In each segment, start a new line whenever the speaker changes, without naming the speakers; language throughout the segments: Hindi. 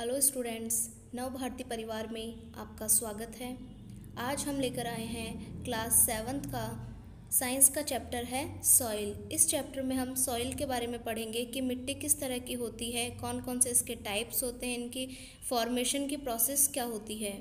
हेलो स्टूडेंट्स, नव भारती परिवार में आपका स्वागत है। आज हम लेकर आए हैं क्लास 7th का साइंस का चैप्टर है सॉइल। इस चैप्टर में हम सॉइल के बारे में पढ़ेंगे कि मिट्टी किस तरह की होती है, कौन कौन से इसके टाइप्स होते हैं, इनकी फॉर्मेशन की प्रोसेस क्या होती है।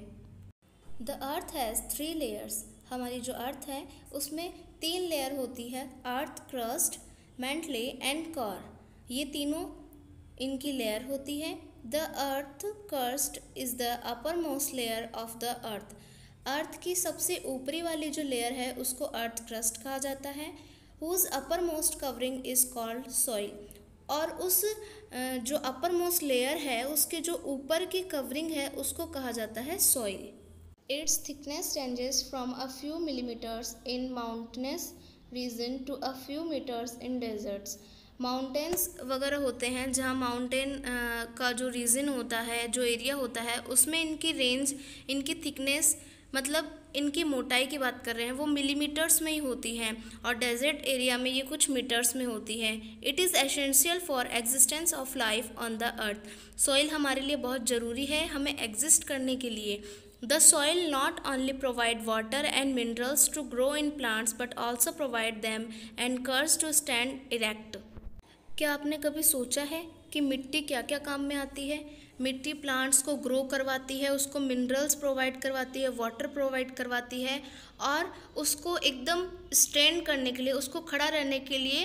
The earth has 3 layers. हमारी जो अर्थ है उसमें 3 लेयर होती है, earth, crust, mantle and core. ये तीनों इनकी लेयर होती है। The earth crust is the upper most layer of the earth. Earth की सबसे ऊपरी वाली जो लेयर है उसको अर्थ क्रस्ट कहा जाता है। Whose upper most covering is called soil. और उस जो अपर मोस्ट लेयर है उसके जो ऊपर की कवरिंग है उसको कहा जाता है soil. Its thickness ranges from a few millimeters in mountainous region to a few meters in deserts. Mountains वगैरह होते हैं जहाँ माउंटेन का जो रीजन होता है, जो एरिया होता है, उसमें इनकी रेंज, इनकी थिकनेस मतलब इनकी मोटाई की बात कर रहे हैं वो मिलीमीटर्स में ही होती है और डेजर्ट एरिया में ये कुछ मीटर्स में होती है। It is essential for existence of life on the earth. Soil हमारे लिए बहुत ज़रूरी है हमें एग्जिस्ट करने के लिए। The soil not only provide water and minerals to grow in plants but also provide them anchors to stand erect. क्या आपने कभी सोचा है कि मिट्टी क्या क्या काम में आती है? मिट्टी प्लांट्स को ग्रो करवाती है, उसको मिनरल्स प्रोवाइड करवाती है, वाटर प्रोवाइड करवाती है और उसको एकदम स्टैंड करने के लिए, उसको खड़ा रहने के लिए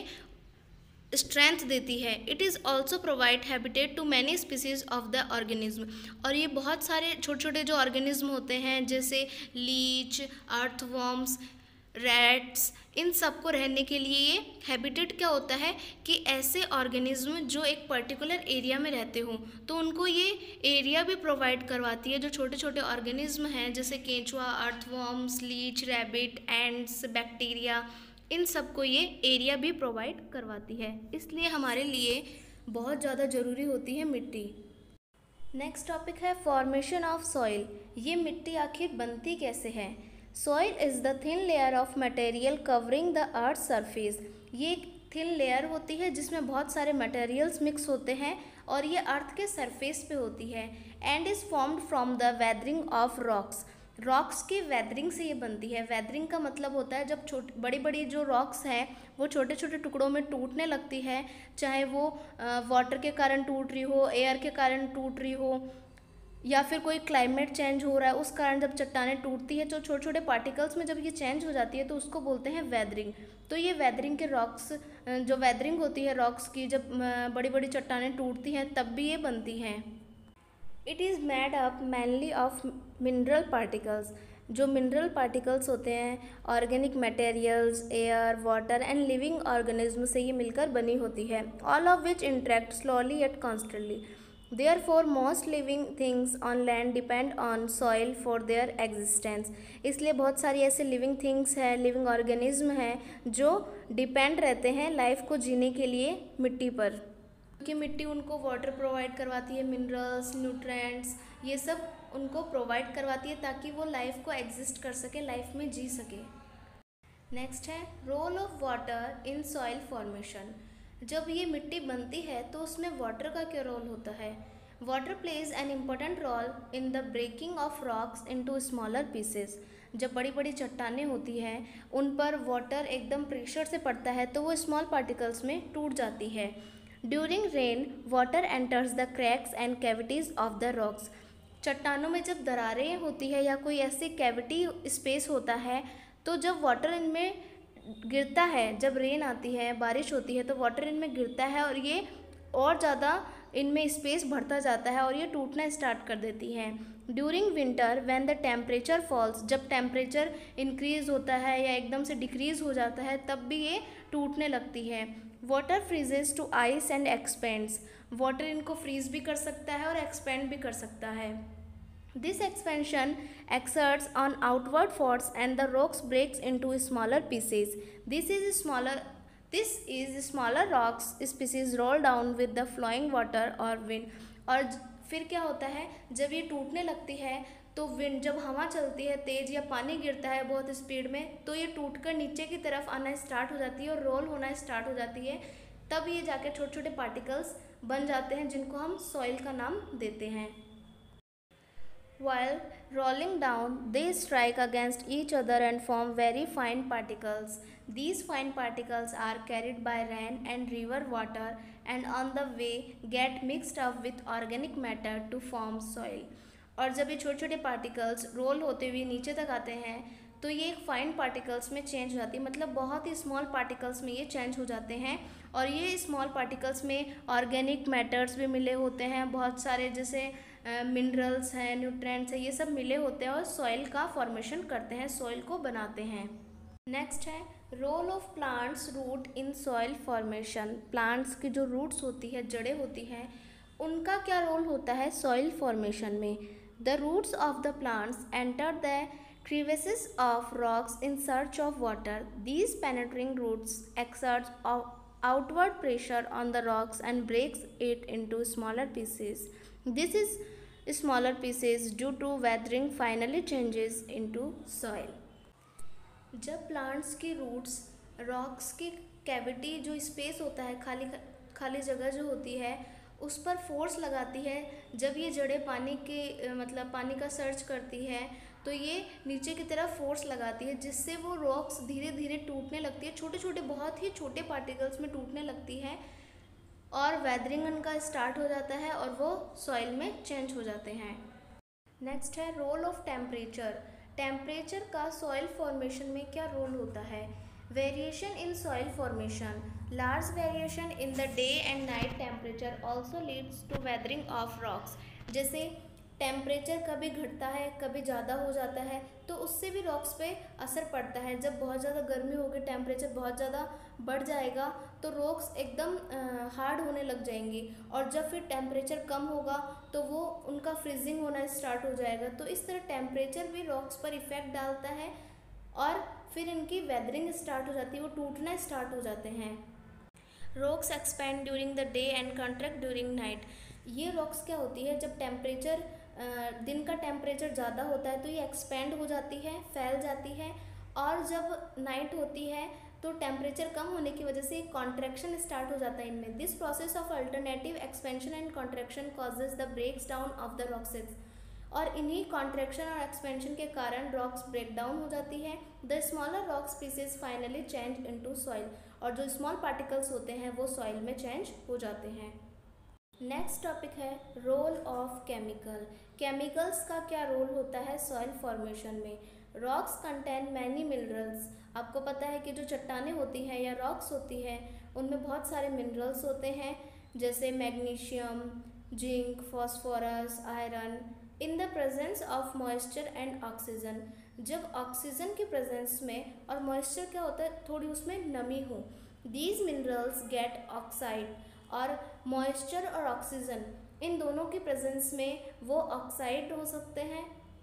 स्ट्रेंथ देती है। It is also provide habitat to many species of the organism. और ये बहुत सारे छोटे छोटे जो ऑर्गेनिज्म होते हैं जैसे लीच, अर्थवॉर्म्स, रैट्स, इन सबको रहने के लिए ये हैबिटेट क्या होता है कि ऐसे ऑर्गेनिज्म जो एक पर्टिकुलर एरिया में रहते हों तो उनको ये एरिया भी प्रोवाइड करवाती है। जो छोटे छोटे ऑर्गेनिज्म हैं जैसे केंचुआ, earthworms, leech, rabbit, ants, bacteria, इन सबको ये एरिया भी प्रोवाइड करवाती है। इसलिए हमारे लिए बहुत ज़्यादा ज़रूरी होती है मिट्टी। नेक्स्ट टॉपिक है फॉर्मेशन ऑफ सॉइल। ये मिट्टी आखिर बनती कैसे है? Soil is the thin layer of material covering the earth surface. ये एक थिन लेयर होती है जिसमें बहुत सारे मटेरियल्स मिक्स होते हैं और ये अर्थ के सरफेस पे होती है। And is formed from the weathering of rocks. Rocks की वेदरिंग से ये बनती है। वेदरिंग का मतलब होता है जब बड़ी बड़ी जो रॉक्स हैं वो छोटे छोटे टुकड़ों में टूटने लगती है, चाहे वो वाटर के कारण टूट रही हो, एयर के कारण टूट रही हो या फिर कोई क्लाइमेट चेंज हो रहा है उस कारण जब चट्टानें टूटती है तो छोटे छोटे पार्टिकल्स में जब ये चेंज हो जाती है तो उसको बोलते हैं वेदरिंग। तो ये वेदरिंग के रॉक्स, जो वेदरिंग होती है रॉक्स की, जब बड़ी बड़ी चट्टानें टूटती हैं तब भी ये बनती हैं। It is made up mainly of mineral particles. जो मिनरल पार्टिकल्स होते हैं organic materials, air, water and living organism से ये मिलकर बनी होती है। All of which interact slowly at constantly. Therefore most living things on land depend on soil for their existence. इसलिए बहुत सारी ऐसे लिविंग थिंग्स हैं, लिविंग ऑर्गेनिज्म हैं जो डिपेंड रहते हैं लाइफ को जीने के लिए मिट्टी पर, क्योंकि मिट्टी उनको वाटर प्रोवाइड करवाती है, मिनरल्स, न्यूट्रिएंट्स, ये सब उनको प्रोवाइड करवाती है ताकि वो लाइफ को एग्जिस्ट कर सके, लाइफ में जी सके। नेक्स्ट है role of water in soil formation. जब ये मिट्टी बनती है तो उसमें वाटर का क्या रोल होता है? Water plays an important role in the breaking of rocks into smaller pieces. जब बड़ी बड़ी चट्टानें होती हैं उन पर वाटर एकदम प्रेशर से पड़ता है तो वो स्मॉल पार्टिकल्स में टूट जाती है। During rain water enters the cracks and cavities of the rocks. चट्टानों में जब दरारें होती है या कोई ऐसी कैविटी स्पेस होता है तो जब वाटर इनमें गिरता है, जब रेन आती है, बारिश होती है तो वाटर इनमें गिरता है और ये और ज़्यादा इनमें स्पेस बढ़ता जाता है और ये टूटना स्टार्ट कर देती हैं। During winter when the temperature falls. जब टेम्परेचर इंक्रीज़ होता है या एकदम से डिक्रीज़ हो जाता है तब भी ये टूटने लगती है। Water freezes to ice and expands. Water इनको फ्रीज भी कर सकता है और एक्सपेंड भी कर सकता है। This expansion exerts on outward force and the rocks breaks into smaller pieces. This is smaller rocks species roll down with the flowing water or wind. और फिर क्या होता है जब ये टूटने लगती है तो विंड, जब हवा चलती है तेज़ या पानी गिरता है बहुत स्पीड में तो ये टूटकर नीचे की तरफ आना स्टार्ट हो जाती है और रोल होना स्टार्ट हो जाती है। तब ये जाके छोटे छोटे पार्टिकल्स बन जाते हैं जिनको हम सॉइल का नाम देते हैं। While rolling down, they strike against each other and form very fine particles. These fine particles are carried by rain and river water and on the way get mixed up with organic matter to form soil. और जब ये छोटे छोटे पार्टिकल्स रोल होते हुए नीचे तक आते हैं तो ये एक फाइन पार्टिकल्स में चेंज हो जाती है, मतलब बहुत ही स्मॉल पार्टिकल्स में ये चेंज हो जाते हैं। और ये स्मॉल पार्टिकल्स में ऑर्गेनिक मैटर्स भी मिले होते हैं, बहुत सारे जैसे मिनरल्स हैं, न्यूट्रिएंट्स हैं, ये सब मिले होते हैं और सॉइल का फॉर्मेशन करते हैं, सॉइल को बनाते हैं। नेक्स्ट है role of plants root in soil formation. Plants की जो रूट्स होती है, जड़ें होती हैं, उनका क्या रोल होता है सॉइल फॉर्मेशन में। The roots of the plants enter the crevices of rocks in search of water. These penetrating roots exert outward pressure on the rocks and breaks it into smaller pieces. This is smaller pieces due to weathering finally changes into soil. जब प्लांट्स की रूट्स रॉक्स की कैविटी जो स्पेस होता है, खाली जगह जो होती है, उस पर फोर्स लगाती है, जब ये जड़ें पानी के मतलब पानी का सर्च करती है तो ये नीचे की तरफ फोर्स लगाती है, जिससे वो रॉक्स धीरे धीरे टूटने लगती है, छोटे छोटे बहुत ही छोटे पार्टिकल्स में टूटने लगती है और वेदरिंग उनका स्टार्ट हो जाता है और वो सॉइल में चेंज हो जाते हैं। नेक्स्ट है रोल ऑफ टेम्परेचर। टेम्परेचर का सॉइल फॉर्मेशन में क्या रोल होता है। Variation in soil formation. Large variation in the day and night temperature also leads to weathering of rocks. जैसे टेम्परेचर कभी घटता है, कभी ज़्यादा हो जाता है, तो उससे भी रॉक्स पे असर पड़ता है। जब बहुत ज़्यादा गर्मी होगी, टेम्परेचर बहुत ज़्यादा बढ़ जाएगा तो रॉक्स एकदम हार्ड होने लग जाएंगी, और जब फिर टेम्परेचर कम होगा तो वो उनका फ्रीजिंग होना स्टार्ट हो जाएगा। तो इस तरह टेम्परेचर भी रॉक्स पर इफ़ेक्ट डालता है और फिर इनकी वेदरिंग स्टार्ट हो जाती है, वो टूटना स्टार्ट हो जाते हैं। Rocks expand during the day and contract during night. ये रॉक्स क्या होती है, जब टेम्परेचर दिन का टेम्परेचर ज़्यादा होता है तो ये एक्सपेंड हो जाती है, फैल जाती है, और जब नाइट होती है तो टेम्परेचर कम होने की वजह से कॉन्ट्रैक्शन स्टार्ट हो जाता है इनमें। This process of alternative expansion and contraction causes the breaks down of the rocks. और इन्हीं कॉन्ट्रैक्शन और एक्सपेंशन के कारण रॉक्स ब्रेक डाउन हो जाती है। The smaller rocks pieces finally change into soil. और जो स्मॉल पार्टिकल्स होते हैं वो सॉइल में चेंज हो जाते हैं। नेक्स्ट टॉपिक है रोल ऑफ केमिकल। केमिकल्स का क्या रोल होता है सॉइल फॉर्मेशन में। Rocks contain many minerals. आपको पता है कि जो चट्टानें होती हैं या रॉक्स होती हैं उनमें बहुत सारे मिनरल्स होते हैं, जैसे magnesium, zinc, phosphorus, iron. In the presence of moisture and oxygen. जब ऑक्सीजन के प्रेजेंस में और मॉइस्चर क्या होता है, थोड़ी उसमें नमी हो, दीज मिनरल्स गेट ऑक्साइड। और मॉइस्चर और ऑक्सीजन इन दोनों की प्रेजेंस में वो ऑक्साइड हो सकते हैं,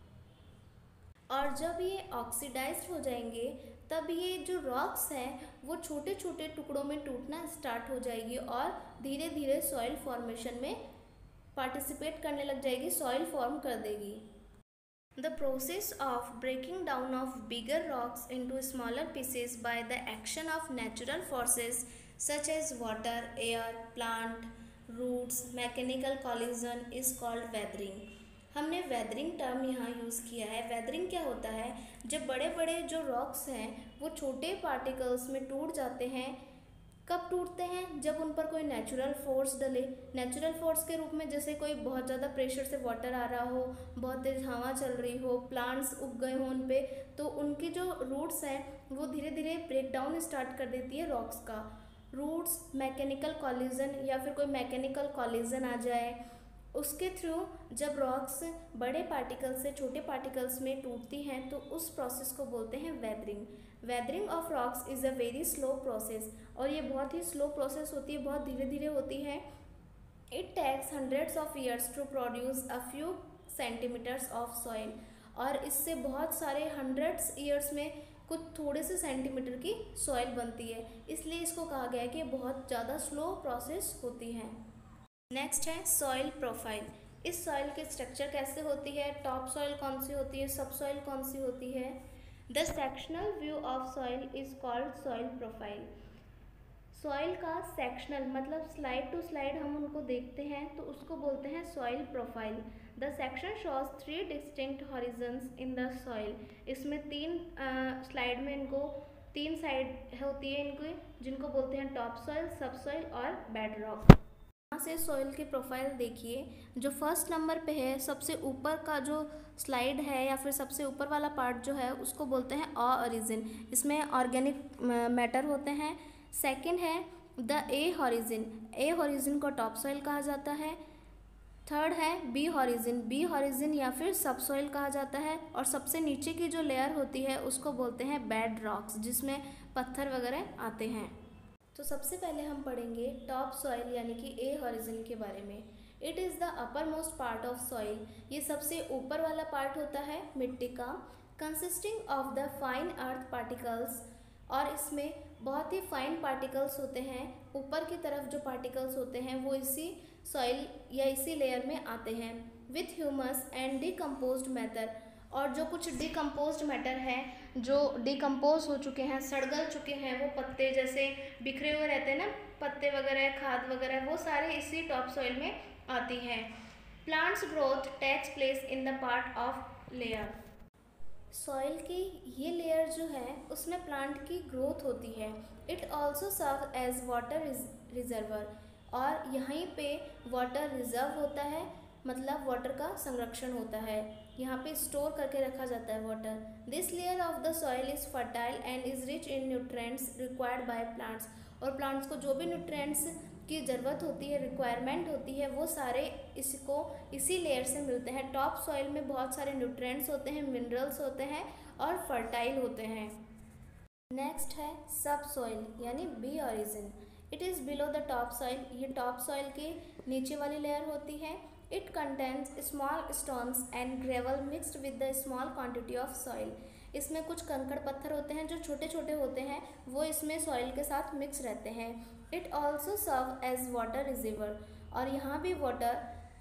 और जब ये ऑक्सीडाइज्ड हो जाएंगे तब ये जो रॉक्स हैं वो छोटे छोटे टुकड़ों में टूटना स्टार्ट हो जाएगी और धीरे धीरे सॉइल फॉर्मेशन में पार्टिसिपेट करने लग जाएगी, सॉइल फॉर्म कर देगी। The process of breaking down of bigger rocks into smaller pieces by the action of natural forces such as water, air, plant, roots, mechanical collision is called weathering. हमने वेदरिंग टर्म यहाँ यूज़ किया है। वेदरिंग क्या होता है, जब बड़े बड़े जो रॉक्स हैं वो छोटे पार्टिकल्स में टूट जाते हैं। कब टूटते हैं, जब उन पर कोई नेचुरल फोर्स डले। नेचुरल फोर्स के रूप में जैसे कोई बहुत ज़्यादा प्रेशर से वाटर आ रहा हो, बहुत तेज हवा चल रही हो, प्लांट्स उग गए हों उन पे, तो उनकी जो रूट्स हैं वो धीरे धीरे ब्रेक डाउन स्टार्ट कर देती है रॉक्स का। रूट्स, मैकेनिकल कॉलिजन या फिर कोई मैकेनिकल कॉलिजन आ जाए, उसके थ्रू जब रॉक्स बड़े पार्टिकल से छोटे पार्टिकल्स में टूटती हैं तो उस प्रोसेस को बोलते हैं weathering. Weathering of rocks is a very slow process, और ये बहुत ही स्लो प्रोसेस होती है, बहुत धीरे धीरे होती है। It takes hundreds of years to produce a few centimeters of soil. और इससे बहुत सारे हंड्रेड्स ईयर्स में कुछ थोड़े से सेंटीमीटर की सॉइल बनती है, इसलिए इसको कहा गया है कि बहुत ज़्यादा स्लो प्रोसेस होती है। नेक्स्ट है सॉइल प्रोफाइल। इस सॉइल की स्ट्रक्चर कैसे होती है, टॉप सॉइल कौन सी होती है, सब सॉइल कौन सी होती है। The sectional view of soil is called soil profile. Soil का सेक्शनल मतलब स्लाइड टू स्लाइड हम उनको देखते हैं तो उसको बोलते हैं soil profile. The section shows 3 distinct horizons in the soil. इसमें 3 स्लाइड में इनको 3 साइड होती है इनकी, जिनको बोलते हैं टॉप सॉइल, सब सॉइल और बेड रॉक। यहाँ से सॉइल की प्रोफाइल देखिए, जो फर्स्ट नंबर पे है सबसे ऊपर का जो स्लाइड है या फिर सबसे ऊपर वाला पार्ट जो है उसको बोलते हैं ऑरिजिन। इसमें ऑर्गेनिक मैटर होते हैं। सेकंड है द ए हॉरिजिन। ए हॉरिजिन को टॉप सॉइल कहा जाता है। थर्ड है बी हॉरिजिन। बी हॉरिजिन या फिर सब सॉइल कहा जाता है। और सबसे नीचे की जो लेयर होती है उसको बोलते हैं बेड रॉक्स, जिसमें पत्थर वगैरह आते हैं। तो सबसे पहले हम पढ़ेंगे टॉप सॉइल यानी कि ए हॉरिजन के बारे में। It is the upper most part of soil. ये सबसे ऊपर वाला पार्ट होता है मिट्टी का, consisting of the fine earth particles. और इसमें बहुत ही फाइन पार्टिकल्स होते हैं। ऊपर की तरफ जो पार्टिकल्स होते हैं वो इसी सॉइल या इसी लेयर में आते हैं। With humus and decomposed matter. और जो कुछ डिकम्पोज्ड मैटर है, जो डिकम्पोज हो चुके हैं, सड़गल चुके हैं, वो पत्ते जैसे बिखरे हुए रहते हैं ना, पत्ते वगैरह, खाद वगैरह, वो सारे इसी टॉप सॉइल में आती हैं। Plants growth takes place in the part of layer. Soil की ये लेयर जो है उसमें प्लांट की ग्रोथ होती है। It also serve as water reservoir. और यहीं पे वाटर रिजर्व होता है, मतलब वाटर का संरक्षण होता है। यहाँ पे स्टोर करके रखा जाता है water. This layer of the soil is fertile and is rich in nutrients required by plants. और प्लांट्स को जो भी न्यूट्रिएंट्स की ज़रूरत होती है, रिक्वायरमेंट होती है, वो सारे इसको इसी लेयर से मिलते हैं। टॉप सॉइल में बहुत सारे न्यूट्रिएंट्स होते हैं, मिनरल्स होते हैं और फर्टाइल होते हैं। नेक्स्ट है सब सॉइल यानी B horizon. It is below the top soil. ये टॉप सॉइल के नीचे वाली लेयर होती है। It contains small stones and gravel mixed with the small quantity of soil. इसमें कुछ कंकड़ पत्थर होते हैं जो छोटे छोटे होते हैं, वो इसमें सॉइल के साथ मिक्स रहते हैं। It also serve as water reservoir. और यहाँ भी वाटर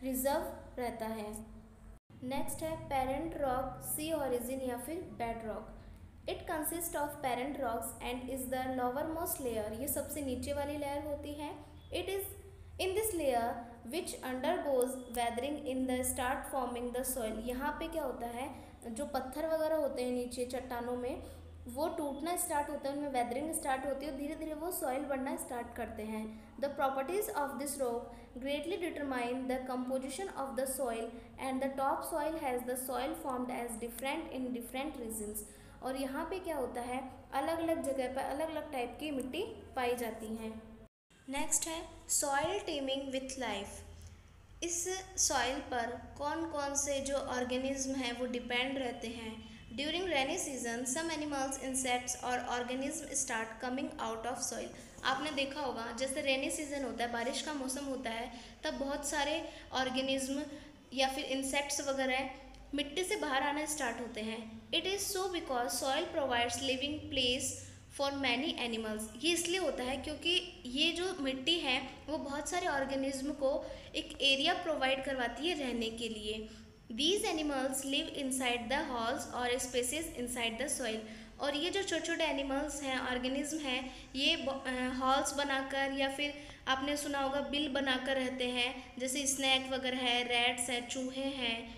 रिजर्व रहता है। नेक्स्ट है पेरेंट रॉक सी ऑरिजिन या फिर bed rock. It consist of parent rocks and is the lower most layer. ये सबसे नीचे वाली लेयर होती है। It is in this layer which undergoes weathering in the start forming the soil. यहाँ पे क्या होता है, जो पत्थर वगैरह होते हैं नीचे चट्टानों में, वो टूटना स्टार्ट होता है, उनमें वेदरिंग स्टार्ट होती है, धीरे धीरे वो सॉइल बनना स्टार्ट करते हैं। The properties of this rock greatly determine the composition of the soil and the top soil has the soil formed as different in different regions. और यहाँ पे क्या होता है, अलग अलग जगह पर अलग अलग टाइप की मिट्टी पाई जाती हैं। नेक्स्ट है सॉइल टीमिंग विथ लाइफ। इस सॉइल पर कौन कौन से जो ऑर्गेनिज्म हैं वो डिपेंड रहते हैं। During rainy season some animals, insects और organism start coming out of soil. आपने देखा होगा जैसे रेनी सीजन होता है, बारिश का मौसम होता है, तब बहुत सारे ऑर्गेनिज्म या फिर इंसेक्ट्स वगैरह मिट्टी से बाहर आना स्टार्ट होते हैं। It is so because soil provides living place for many animals. ये इसलिए होता है क्योंकि ये जो मिट्टी है वो बहुत सारे ऑर्गेनिज्म को एक एरिया प्रोवाइड करवाती है रहने के लिए। These animals live inside the holes और स्पेसेस इनसाइड द सॉइल। और ये जो छोटे छोटे एनिमल्स हैं, ऑर्गेनिज्म हैं, ये हॉल्स बनाकर या फिर आपने सुना होगा बिल बनाकर रहते हैं, जैसे स्नैक वगैरह है, रैट्स हैं, चूहे हैं।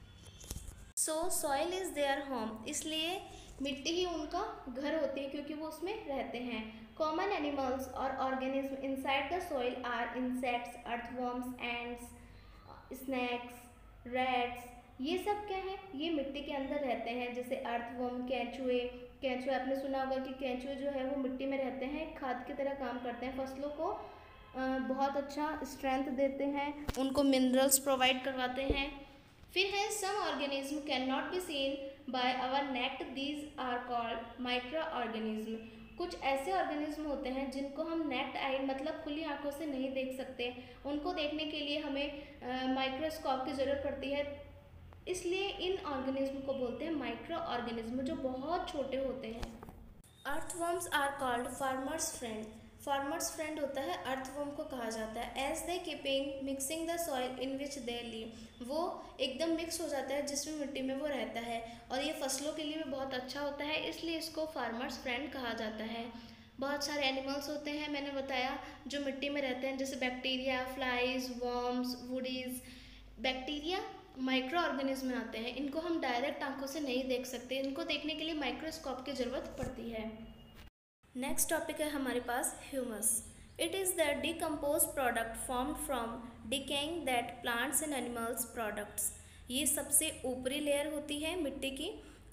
So soil is their home. इसलिए मिट्टी ही उनका घर होती है क्योंकि वो उसमें रहते हैं। कॉमन एनिमल्स और organism inside the soil are insects, earthworms, ants, snakes, rats. ये सब क्या है, ये मिट्टी के अंदर रहते हैं, जैसे अर्थवर्म, केंचुए। केंचुए आपने सुना होगा कि केंचुए जो है वो मिट्टी में रहते हैं, खाद की तरह काम करते हैं, फसलों को बहुत अच्छा स्ट्रेंथ देते हैं, उनको मिनरल्स प्रोवाइड करवाते हैं। फिर है some organism can not be seen by our naked, these are called micro organism. कुछ ऐसे ऑर्गेनिज्म होते हैं जिनको हम नेक्ट आई मतलब खुली आंखों से नहीं देख सकते, उनको देखने के लिए हमें माइक्रोस्कोप की ज़रूरत पड़ती है। इसलिए इन ऑर्गेनिज्म को बोलते हैं माइक्रो ऑर्गेनिज्म, जो बहुत छोटे होते हैं। Earthworms are called farmers friend. Farmers friend होता है, अर्थवर्म को कहा जाता है। As they keeping mixing the soil in which they live. वो एकदम मिक्स हो जाता है जिसमें मिट्टी में वो रहता है, और ये फसलों के लिए भी बहुत अच्छा होता है, इसलिए इसको फार्मर्स फ्रेंड कहा जाता है। बहुत सारे एनिमल्स होते हैं, मैंने बताया, जो मिट्टी में रहते हैं, जैसे bacteria, flies, worms, woodies. Bacteria micro organism में आते हैं, इनको हम डायरेक्ट आंखों से नहीं देख सकते, इनको देखने के लिए माइक्रोस्कोप की ज़रूरत पड़ती है। नेक्स्ट टॉपिक है हमारे पास humus. It is the decompose product formed from decaying that plants and animals products. ये सबसे ऊपरी लेयर होती है मिट्टी की।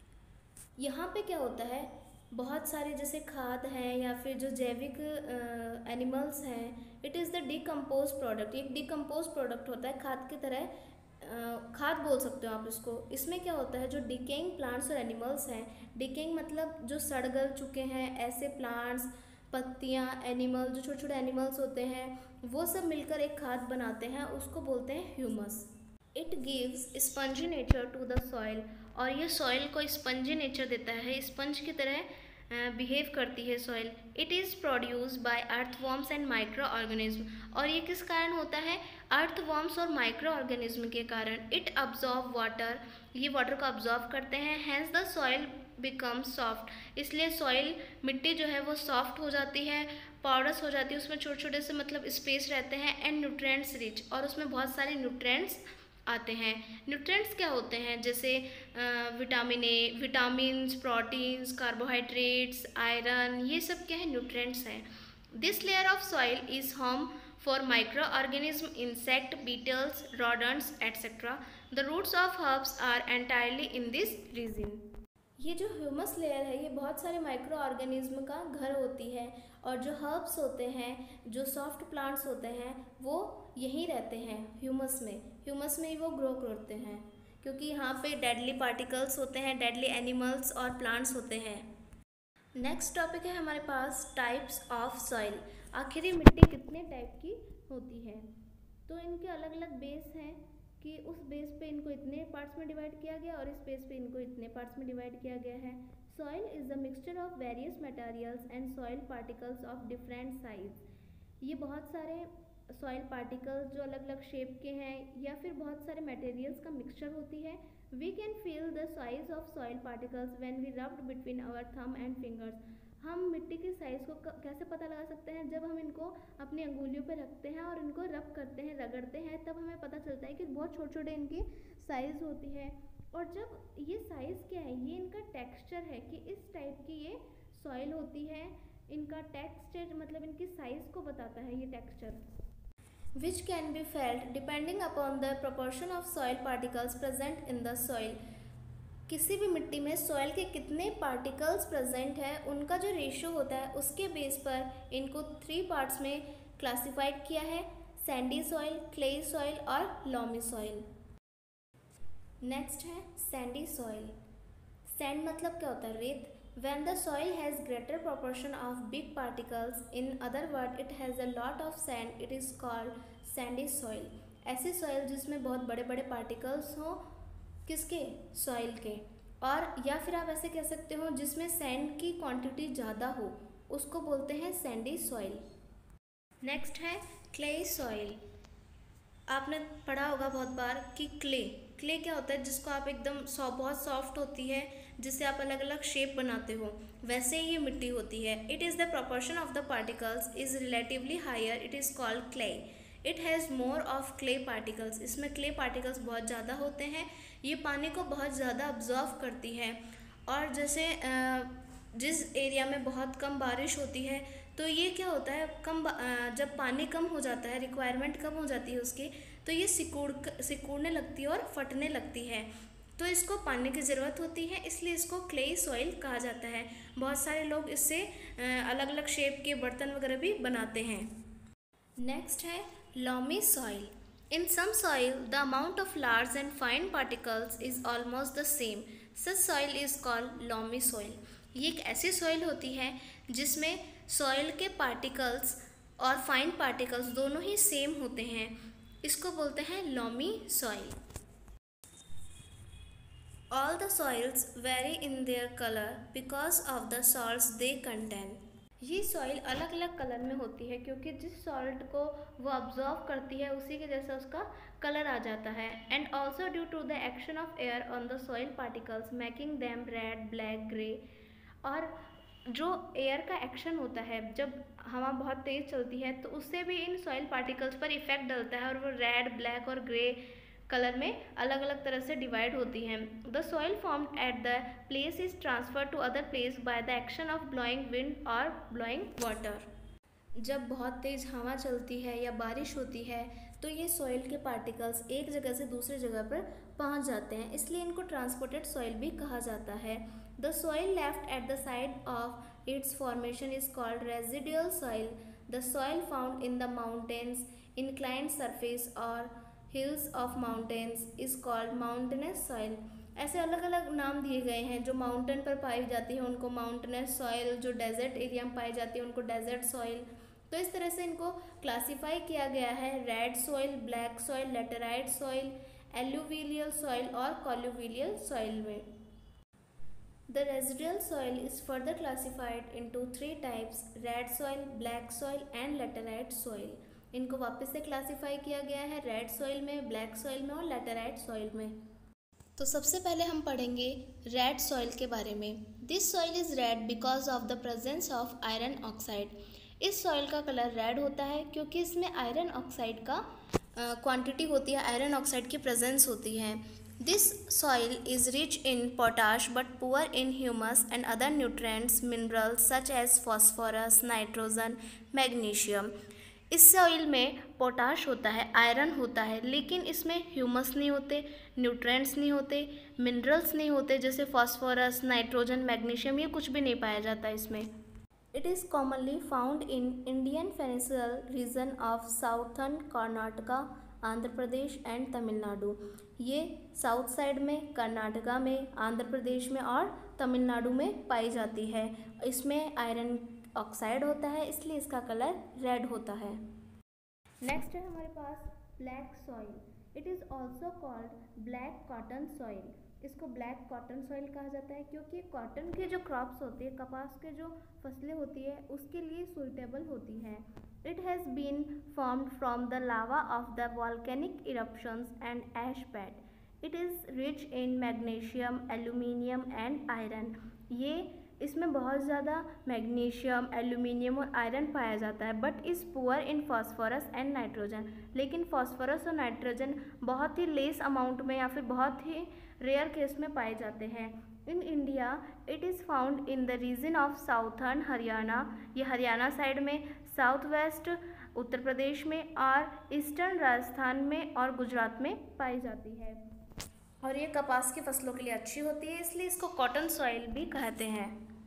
यहाँ पे क्या होता है, बहुत सारे जैसे खाद हैं या फिर जो जैविक एनिमल्स हैं, it is the decompose product. ये डिकम्पोज प्रोडक्ट होता है, खाद की तरह, खाद बोल सकते हो आप इसको। इसमें क्या होता है, जो डिकेइंग प्लांट्स और एनिमल्स हैं, डिकेइंग मतलब जो सड़ गल चुके हैं ऐसे प्लांट्स, पत्तियाँ, एनिमल, जो छोटे छोटे एनिमल्स होते हैं, वो सब मिलकर एक खाद बनाते हैं, उसको बोलते हैं humus. It gives spongy nature to the soil, और ये सॉइल को स्पंजी नेचर देता है, स्पंज की तरह बिहेव करती है soil. It is produce by earthworms and micro organism, और ये किस कारण होता है, अर्थवॉर्म्स और माइक्रो ऑर्गेनिज्म के कारण। इट अब्जॉर्ब वाटर, ये वाटर को अब्जॉर्ब करते हैं, hence the soil become soft, इसलिए सॉइल, मिट्टी जो है वो सॉफ्ट हो जाती है, पाउडर्स हो जाती है, उसमें छोटे छोटे से मतलब स्पेस रहते हैं, एंड न्यूट्रिएंट्स रिच, और उसमें बहुत सारे न्यूट्रिएंट्स आते हैं। न्यूट्रिएंट्स क्या होते हैं, जैसे vitamin A, vitamins, proteins, carbohydrates, iron, ये सब क्या है, न्यूट्रिएंट्स हैं। This layer of soil is home for micro organism, insect, beetles, rodents, etc. The roots of herbs are entirely in this region. ये जो ह्यूमस लेयर है, ये बहुत सारे माइक्रो ऑर्गेनिज्म का घर होती है, और जो हर्ब्स होते हैं, जो सॉफ्ट प्लांट्स होते हैं, वो यहीं रहते हैं ह्यूमस में। ह्यूमस में ही वो ग्रो करते हैं, क्योंकि यहाँ पे डेडली पार्टिकल्स होते हैं, डेडली एनिमल्स और प्लांट्स होते हैं। नेक्स्ट टॉपिक है हमारे पास टाइप्स ऑफ सॉइल। आखिर ये मिट्टी कितने टाइप की होती है, तो इनके अलग अलग बेस हैं कि उस बेस पे इनको इतने पार्ट्स में डिवाइड किया गया और इस बेस पे इनको इतने पार्ट्स में डिवाइड किया गया है। Soil is the mixture of various materials and soil particles of different size. ये बहुत सारे सॉइल पार्टिकल्स जो अलग अलग शेप के हैं, या फिर बहुत सारे मटेरियल्स का मिक्सचर होती है। We can feel the size of soil particles when we rubbed between our thumb and fingers. हम मिट्टी की साइज़ को कैसे पता लगा सकते हैं, जब हम इनको अपनी अंगुलियों पर रखते हैं और इनको रब करते हैं, रगड़ते हैं, तब हमें पता चलता है कि बहुत छोटे छोटे इनकी साइज़ होती है। और जब ये साइज़ क्या है, ये इनका टेक्सचर है कि इस टाइप की ये सॉइल होती है। इनका टेक्सचर मतलब इनकी साइज़ को बताता है ये texture, which can be felt depending upon the proportion of soil particles present in the soil. किसी भी मिट्टी में सॉइल के कितने पार्टिकल्स प्रेजेंट है, उनका जो रेशियो होता है, उसके बेस पर इनको 3 पार्ट्स में क्लासिफाइड किया है, सैंडी सॉइल, क्लेई सॉइल और लॉमी सॉइल। नेक्स्ट है सैंडी सॉइल। सैंड मतलब क्या होता है, रेत। When the soil has greater proportion of big particles, in other word it has a lot of sand, it is called sandy soil. ऐसी सॉइल जिसमें बहुत बड़े बड़े पार्टिकल्स हों, किसके, सॉइल के, और या फिर आप ऐसे कह सकते हो जिसमें सैंड की क्वांटिटी ज़्यादा हो, उसको बोलते हैं सैंडी सॉइल। नेक्स्ट है क्लेई सॉइल। आपने पढ़ा होगा बहुत बार कि क्ले क्या होता है, जिसको आप एकदम बहुत सॉफ्ट होती है, जिससे आप अलग अलग शेप बनाते हो, वैसे ही ये मिट्टी होती है। It is the proportion of the particles is relatively higher, it is called clay. It has more of clay particles, इसमें क्ले पार्टिकल्स बहुत ज़्यादा होते हैं। ये पानी को बहुत ज़्यादा अब्जॉर्व करती है, और जैसे जिस एरिया में बहुत कम बारिश होती है, तो ये क्या होता है, जब पानी कम हो जाता है, रिक्वायरमेंट कम हो जाती है उसकी, तो ये सिकुड़ने लगती है और फटने लगती है, तो इसको पानी की ज़रूरत होती है, इसलिए इसको क्लेई सॉइल कहा जाता है। बहुत सारे लोग इससे अलग अलग शेप के बर्तन वगैरह भी बनाते हैं। नेक्स्ट है loamy soil. In some soil the amount of large and fine particles is almost the same, such soil is called loamy soil. ये एक ऐसी सॉइल होती है जिसमें सॉइल के पार्टिकल्स और फाइन पार्टिकल्स दोनों ही सेम होते हैं, इसको बोलते हैं loamy soil. All the soils vary in their color because of the salts they contain. ये सॉइल अलग अलग कलर में होती है, क्योंकि जिस सॉल्ट को वो अब्जॉर्व करती है उसी के जैसा उसका कलर आ जाता है। And also due to the action of air on the soil particles making them red, black, grey. और जो एयर का एक्शन होता है, जब हवा बहुत तेज़ चलती है तो उससे भी इन सॉइल पार्टिकल्स पर इफेक्ट डलता है और वो रेड, ब्लैक और ग्रे कलर में अलग अलग तरह से डिवाइड होती हैं। The soil formed at the place is transfer to other place by the action of blowing wind और ब्लोइंग वाटर। जब बहुत तेज़ हवा चलती है या बारिश होती है तो ये सॉइल के पार्टिकल्स एक जगह से दूसरी जगह पर पहुंच जाते हैं, इसलिए इनको ट्रांसपोर्टेड सॉइल भी कहा जाता है। The soil left at the side of its formation is called residual soil. The soil found in the mountains, inclined surface और hills of mountains is called mountainous soil. ऐसे अलग अलग नाम दिए गए हैं। जो माउंटेन पर पाई जाती है उनको माउंटेनस सॉइल, जो डेजर्ट एरिया में पाई जाती है उनको डेजर्ट सॉइल। तो इस तरह से इनको क्लासिफाई किया गया है red soil, black soil, laterite soil, alluvial soil और कॉल्यूवियल सॉइल में। The residual soil is further classified into 3 types, red soil, black soil and laterite soil. इनको वापस से क्लासिफाई किया गया है रेड सॉइल में, ब्लैक सॉइल में और लेटेराइट सॉइल में। तो सबसे पहले हम पढ़ेंगे रेड सॉइल के बारे में। This soil is red because of the presence of iron oxide. इस सॉइल का कलर रेड होता है क्योंकि इसमें आयरन ऑक्साइड का क्वांटिटी होती है, आयरन ऑक्साइड की प्रेजेंस होती है। This soil is rich in potash but poor in humus and other nutrients minerals such as phosphorus, nitrogen, magnesium. इस सॉइल में पोटाश होता है, आयरन होता है, लेकिन इसमें ह्यूमस नहीं होते, न्यूट्रिएंट्स नहीं होते, मिनरल्स नहीं होते जैसे फॉस्फोरस, नाइट्रोजन, मैग्नीशियम, ये कुछ भी नहीं पाया जाता इसमें। It is commonly found in Indian peninsular region of southern Karnataka, Andhra Pradesh and Tamil Nadu. ये साउथ साइड में, कर्नाटका में, आंध्र प्रदेश में और तमिलनाडु में पाई जाती है। इसमें आयरन ऑक्साइड होता है, इसलिए इसका कलर रेड होता है। नेक्स्ट है हमारे पास black soil. It is also called black cotton soil. इसको ब्लैक कॉटन सॉइल कहा जाता है क्योंकि कॉटन के जो क्रॉप्स होती है, कपास के जो फसलें होती है, उसके लिए सुइटेबल होती हैं। It has been formed from the lava of the volcanic eruptions and ash bed. It is rich in magnesium, aluminium and iron. ये इसमें बहुत ज़्यादा मैग्नीशियम, एल्यूमिनियम और आयरन पाया जाता है, but is poor in phosphorus and nitrogen. लेकिन फॉस्फोरस और नाइट्रोजन बहुत ही लेस अमाउंट में या फिर बहुत ही रेयर केस में पाए जाते हैं। In India it is found in the region of southern Haryana. ये हरियाणा साइड में, साउथ वेस्ट उत्तर प्रदेश में और ईस्टर्न राजस्थान में और गुजरात में पाई जाती है। और ये कपास की फसलों के लिए अच्छी होती है, इसलिए इसको कॉटन सॉइल भी कहते हैं।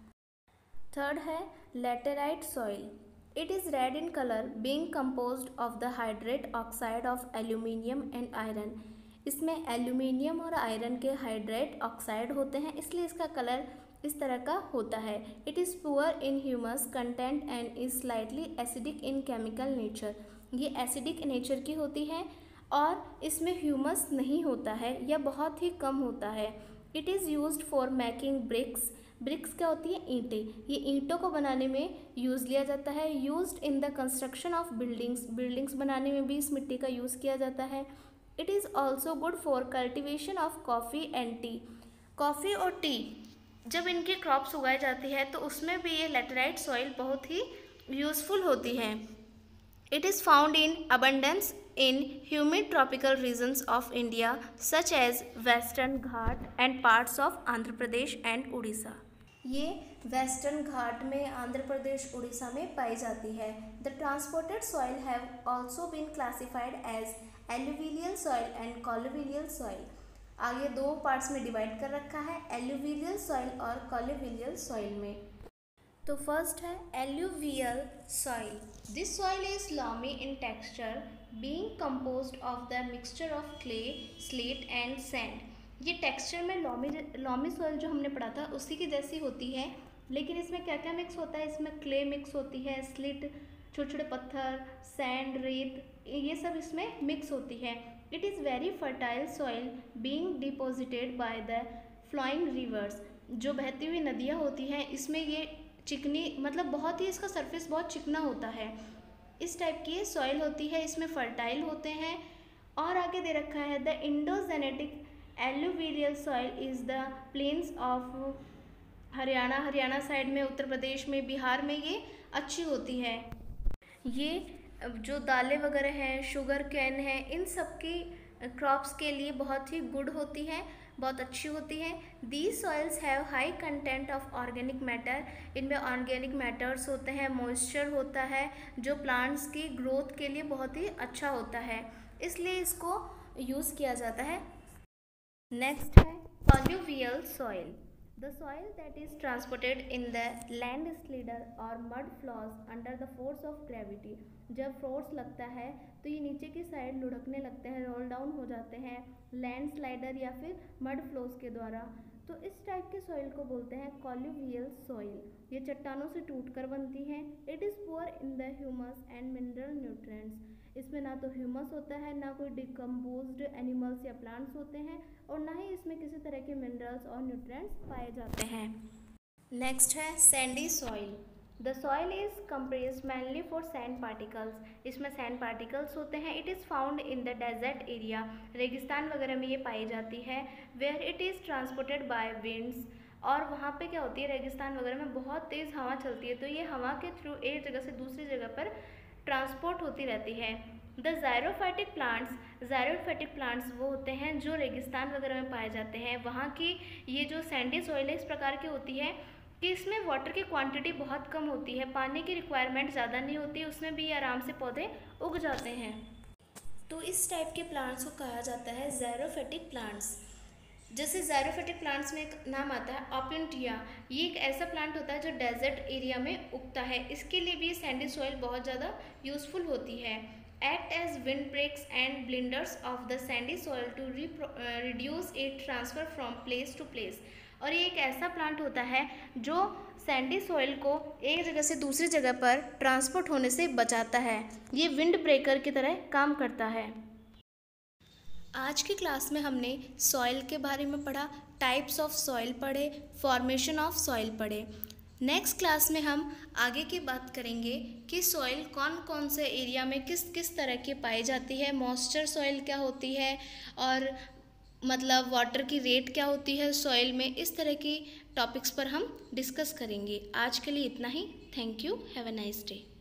थर्ड है laterite soil. It is red in colour being composed of the hydrate oxide of aluminium and iron. इसमें एल्यूमिनियम और आयरन के हाइड्रेट ऑक्साइड होते हैं, इसलिए इसका कलर इस तरह का होता है। It is poor in humus content and is slightly acidic in chemical nature. ये एसिडिक नेचर की होती है और इसमें ह्यूमस नहीं होता है या बहुत ही कम होता है। It is used for making bricks. Bricks क्या होती है? ईंटें। ये ईंटों को बनाने में यूज़ लिया जाता है। Used in the construction of buildings. Buildings बनाने में भी इस मिट्टी का यूज़ किया जाता है। It is also good for cultivation of coffee and tea. Coffee और टी जब इनकी क्रॉप्स उगाई जाती है तो उसमें भी ये लेटेराइट सॉइल बहुत ही यूज़फुल होती है। It is found in abundance in humid tropical regions of India such as Western Ghat and parts of Andhra Pradesh and Orissa. ये वेस्टर्न घाट में, आंध्र प्रदेश, उड़ीसा में पाई जाती है। The transported soil have also been classified as alluvial soil and colluvial soil. आगे दो पार्ट्स में डिवाइड कर रखा है, एल्यूवियल सॉइल और कॉल्यूवियल सॉइल में। तो फर्स्ट है alluvial soil. This soil is loamy in texture being composed of the mixture of clay, slate and sand. ये टेक्सचर में लॉमी सॉइल जो हमने पढ़ा था उसी की जैसी होती है, लेकिन इसमें क्या क्या मिक्स होता है? इसमें क्ले मिक्स होती है, स्लिट, छोटे छोटे पत्थर, सैंड, रेत, ये सब इसमें मिक्स होती है। It is very fertile soil being deposited by the flowing rivers. जो बहती हुई नदियाँ होती हैं इसमें ये चिकनी, मतलब बहुत ही इसका सरफेस बहुत चिकना होता है। इस टाइप की ये सॉइल होती है, इसमें फर्टाइल होते हैं। और आगे दे रखा है the Indo Gangetic alluvial soil is the plains of Haryana side में, उत्तर प्रदेश में, बिहार में ये अच्छी होती है। ये जो दालें वगैरह हैं, शुगर कैन है, इन सब की क्रॉप्स के लिए बहुत ही गुड होती हैं, बहुत अच्छी होती हैं। These soils have high content of organic matter. इनमें ऑर्गेनिक मैटर्स होते हैं, मॉइस्चर होता है, जो प्लांट्स की ग्रोथ के लिए बहुत ही अच्छा होता है, इसलिए इसको यूज़ किया जाता है। नेक्स्ट है colluvial soil. The soil that is transported in the landslide or mud flows under the force of gravity। जब फोर्स लगता है तो ये नीचे की साइड लुढ़कने लगते हैं, रोल डाउन हो जाते हैं लैंडस्लाइडर या फिर मड फ्लोज के द्वारा। तो इस टाइप के सॉइल को बोलते हैं कॉल्यूवियल सॉइल। ये चट्टानों से टूटकर बनती हैं। It is poor in the humus and mineral nutrients. इसमें ना तो ह्यूमस होता है, ना कोई डिकम्पोज्ड एनिमल्स या प्लांट्स होते हैं, और ना ही इसमें किसी तरह के मिनरल्स और न्यूट्रिएंट्स पाए जाते हैं। नेक्स्ट है sandy soil. The soil is compressed mainly for sand particles. इसमें सैंड पार्टिकल्स होते हैं। It is found in the desert area. रेगिस्तान वगैरह में ये पाई जाती है। Where it is transported by winds. और वहाँ पे क्या होती है, रेगिस्तान वगैरह में बहुत तेज़ हवा चलती है, तो ये हवा के थ्रू एक जगह से दूसरी जगह पर ट्रांसपोर्ट होती रहती है। द ज़ायरोफाइटिक प्लांट्स वो होते हैं जो रेगिस्तान वगैरह में पाए जाते हैं। वहाँ की ये जो सैंडी सॉइल है इस प्रकार की होती है कि इसमें वाटर की क्वांटिटी बहुत कम होती है, पानी की रिक्वायरमेंट ज़्यादा नहीं होती, उसमें भी आराम से पौधे उग जाते हैं। तो इस टाइप के प्लांट्स को कहा जाता है ज़ायरोफाइटिक प्लांट्स। जैसे ज़ायरोफाइटिक प्लांट्स में एक नाम आता है ऑपियंटिया। ये एक ऐसा प्लांट होता है जो डेजर्ट एरिया में उगता है। इसके लिए भी सैंडी सॉइल बहुत ज़्यादा यूज़फुल होती है। Act as wind breaks and blinders of the sandy soil to reduce it transfer from place to place. और ये एक ऐसा प्लांट होता है जो सैंडी सॉइल को एक जगह से दूसरी जगह पर ट्रांसपोर्ट होने से बचाता है। ये विंड ब्रेकर की तरह काम करता है। आज की क्लास में हमने सॉइल के बारे में पढ़ा, टाइप्स ऑफ सॉइल पढ़े, फॉर्मेशन ऑफ सॉइल पढ़े। नेक्स्ट क्लास में हम आगे की बात करेंगे कि सॉइल कौन कौन से एरिया में किस किस तरह की पाई जाती है, मॉइस्चर सॉइल क्या होती है, और मतलब वाटर की रेट क्या होती है सॉइल में। इस तरह की टॉपिक्स पर हम डिस्कस करेंगे। आज के लिए इतना ही। Thank you. Have a nice day.